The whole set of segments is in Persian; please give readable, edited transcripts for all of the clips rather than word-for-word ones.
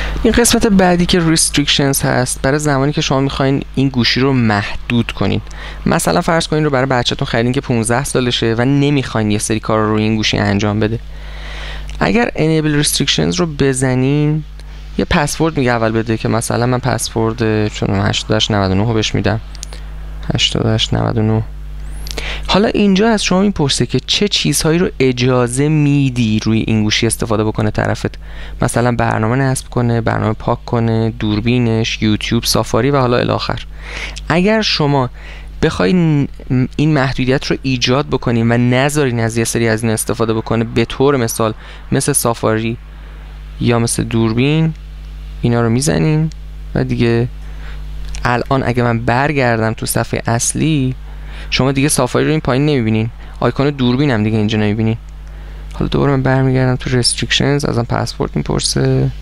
این قسمت بعدی که restrictions هست برای زمانی که شما میخواین این گوشی رو محدود کنین. مثلا فرض کنین رو برای بچه‌تون خریدین که 15 سالشه و نمیخواین یه سری کارا رو این گوشی انجام بده. اگر enable restrictions رو بزنین یه پسورد میگه اول بده که مثلا من پسورد چون 8899 رو بهش میدم 8899. حالا اینجا از شما میپرسه که چه چیزهایی رو اجازه میدی روی این گوشی استفاده بکنه طرفت، مثلا برنامه نصب کنه، برنامه پاک کنه، دوربینش، یوتیوب، سافاری و حالا الی آخر. اگر شما بخواین این محدودیت رو ایجاد بکنین و نذارین از یه سری از این استفاده بکنه، به طور مثال مثل سافاری یا مثل دوربین، اینا رو میزنین و دیگه الان اگه من برگردم تو صفحه اصلی شما دیگه سافاری رو این پایین نمیبینین، آیکون دوربین هم دیگه اینجا نمیبینین. حالا دوباره من برمیگردم تو restrictions، ازم پسورد میپرسه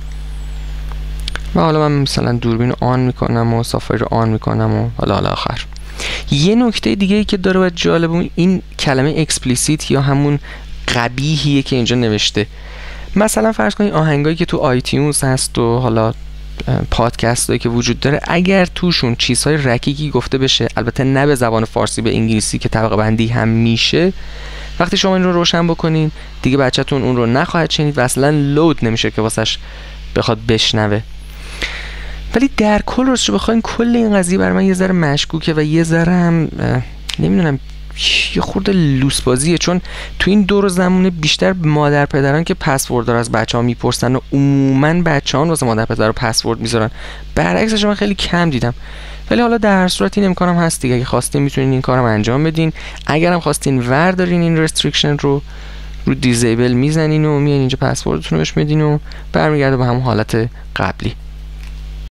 و حالا من مثلا دوربین رو آن میکنم و سافاری رو آن میکنم و حالا آخر. یه نکته دیگه ای که داره و جالبه این کلمه اکسپلیسیت یا همون قبیحیه که اینجا نوشته. مثلا فرض کنید آهنگایی که تو آیتیونز هست و حالا پادکست هایی که وجود داره، اگر توشون چیزهای رکیکی گفته بشه، البته نه به زبان فارسی، به انگلیسی که طبقه بندی هم میشه، وقتی شما این رو روشن بکنین دیگه بچه‌تون اون رو نخواهد شنید و اصلا لود نمیشه که واسش بخواد بشنوه. ولی در کل راستش بخواین کل این قضیه برای من یه ذره مشکوکه و یه ذره هم نمیدونم، یه خورده لوس بازیه، چون تو این دور زمونه بیشتر مادر پدران که پسورد رو از بچه‌ها میپرسن و عموما بچه‌ها واسه مادر پدر رو پسورد میذارن. برعکسش من خیلی کم دیدم. ولی حالا در هر صورت این امکانم هست دیگه، اگه خواستین میتونین این کارم انجام بدین. اگرم خواستین وردارین این رستریکشن رو دیزیبل میزنین و میان اینجا پسوردتون رو بهش میدین و برمیگرده به همون حالت قبلی.